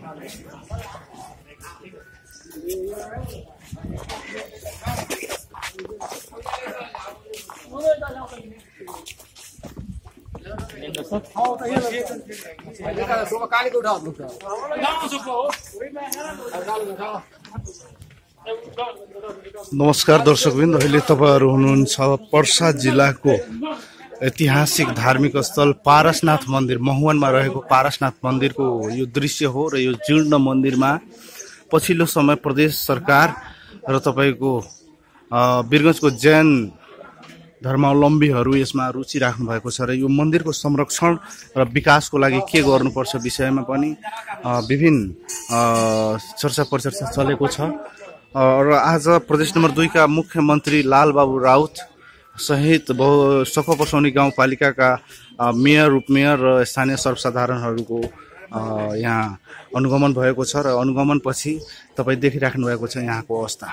नमस्कार दर्शकवृन्द, अहिले तपाईहरु हुनुहुन्छ पर्सा जिल्लाको ऐतिहासिक धार्मिक स्थल पारसनाथ मन्दिर महुवनमा रहेको पारसनाथ मन्दिरको यो दृश्य हो र यो जीर्ण मन्दिरमा पछिल्लो समय प्रदेश सरकार र तपाईको वीरगञ्जको जैन धर्मावलम्बीहरु यसमा रुचि राख्नु भएको छ र यो मन्दिरको संरक्षण र विकासको लागि के गर्नुपर्छ विषयमा पनि विभिन्न चर्चा परिचर्चा चलेको छ र आज प्रदेश नम्बर 2 का मुख्यमन्त्री लालबाबु राउत सहित सखुवापसौनी गाउँपालिकाका मेयर उपमेयर र स्थानीय सर्वसाधारणहरुको यहाँ अनुगमन भएको छ र अनुगमन पछि तपाई देखिराख्नु भएको छ यहाँको अवस्था।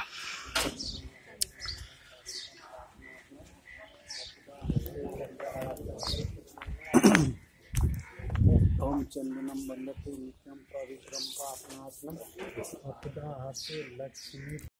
ओम चन्दनम वन्दते नित्यं पवित्रं पापनाशनं अपदा लक्ष्मी